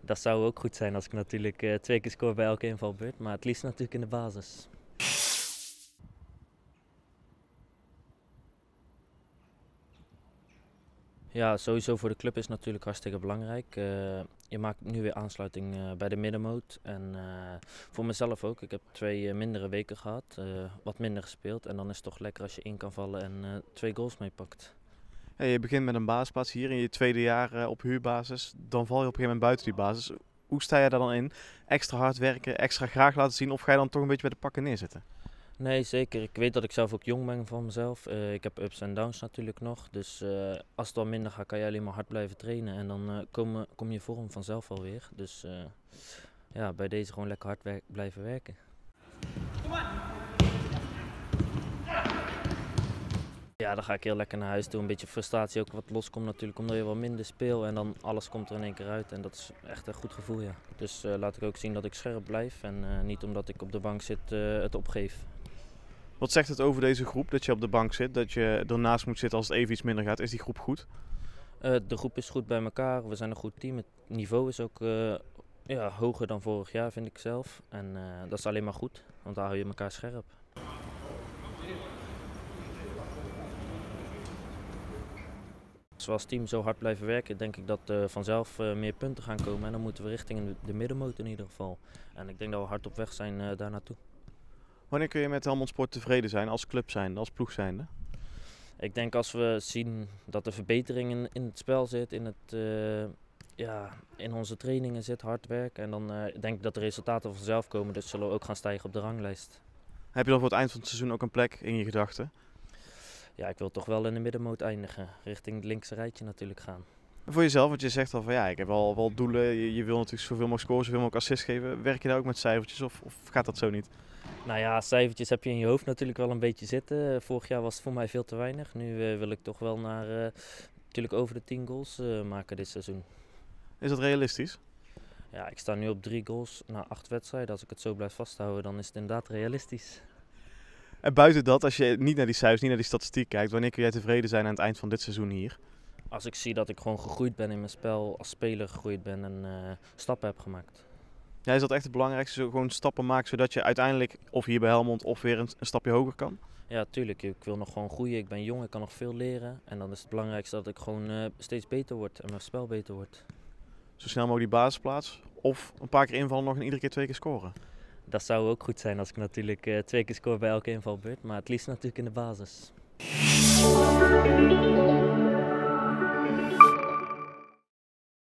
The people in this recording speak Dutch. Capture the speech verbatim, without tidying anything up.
Dat zou ook goed zijn als ik natuurlijk uh, twee keer score bij elke invalbeurt, maar het liefst natuurlijk in de basis. Ja, sowieso voor de club is het natuurlijk hartstikke belangrijk. Uh, je maakt nu weer aansluiting uh, bij de middenmoot en uh, voor mezelf ook. Ik heb twee uh, mindere weken gehad, uh, wat minder gespeeld en dan is het toch lekker als je in kan vallen en uh, twee goals meepakt. Ja, je begint met een basisplaats hier in je tweede jaar uh, op huurbasis, dan val je op een gegeven moment buiten die basis. Hoe sta je daar dan in? Extra hard werken, extra graag laten zien of ga je dan toch een beetje bij de pakken neerzitten? Nee, zeker. Ik weet dat ik zelf ook jong ben van mezelf. Uh, ik heb ups en downs natuurlijk nog. Dus uh, als het dan minder gaat, kan je alleen maar hard blijven trainen. En dan uh, kom, kom je vorm vanzelf alweer. Dus uh, ja, bij deze gewoon lekker hard wer- blijven werken. Ja, dan ga ik heel lekker naar huis toe. Een beetje frustratie ook wat loskomt natuurlijk, omdat je wat minder speel. En dan alles komt er in één keer uit. En dat is echt een goed gevoel, ja. Dus uh, laat ik ook zien dat ik scherp blijf. En uh, niet omdat ik op de bank zit uh, het opgeef. Wat zegt het over deze groep, dat je op de bank zit, dat je ernaast moet zitten als het even iets minder gaat? Is die groep goed? Uh, de groep is goed bij elkaar, we zijn een goed team. Het niveau is ook uh, ja, hoger dan vorig jaar, vind ik zelf. En uh, dat is alleen maar goed, want daar hou je elkaar scherp. Als we als team zo hard blijven werken, denk ik dat uh, vanzelf uh, meer punten gaan komen. En dan moeten we richting de, de middenmoot in ieder geval. En ik denk dat we hard op weg zijn uh, daar naartoe. Wanneer kun je met Helmond Sport tevreden zijn, als club zijnde, als ploeg zijnde? Ik denk als we zien dat er verbeteringen in het spel zit, in, het, uh, ja, in onze trainingen zit, hard werken. En dan uh, denk ik dat de resultaten vanzelf komen, dus zullen we ook gaan stijgen op de ranglijst. Heb je dan voor het eind van het seizoen ook een plek in je gedachten? Ja, ik wil toch wel in de middenmoot eindigen, richting het linkse rijtje natuurlijk gaan. En voor jezelf, want je zegt al van ja, ik heb wel, wel doelen, je, je wil natuurlijk zoveel mogelijk scoren, zoveel mogelijk assists geven. Werk je daar ook met cijfertjes of, of gaat dat zo niet? Nou ja, cijfertjes heb je in je hoofd natuurlijk wel een beetje zitten. Vorig jaar was het voor mij veel te weinig. Nu uh, wil ik toch wel naar uh, natuurlijk over de tien goals uh, maken dit seizoen. Is dat realistisch? Ja, ik sta nu op drie goals na acht wedstrijden. Als ik het zo blijf vasthouden, dan is het inderdaad realistisch. En buiten dat, als je niet naar die cijfers, niet naar die statistiek kijkt, wanneer kun jij tevreden zijn aan het eind van dit seizoen hier? Als ik zie dat ik gewoon gegroeid ben in mijn spel, als speler gegroeid ben en uh, stappen heb gemaakt. Ja, is dat echt het belangrijkste, zo gewoon stappen maken zodat je uiteindelijk of hier bij Helmond of weer een, een stapje hoger kan? Ja, tuurlijk. Ik wil nog gewoon groeien. Ik ben jong, ik kan nog veel leren. En dan is het belangrijkste dat ik gewoon uh, steeds beter word en mijn spel beter wordt. Zo snel mogelijk die basisplaats of een paar keer invallen nog en iedere keer twee keer scoren? Dat zou ook goed zijn als ik natuurlijk uh, twee keer score bij elke invalbeurt, maar het liefst natuurlijk in de basis.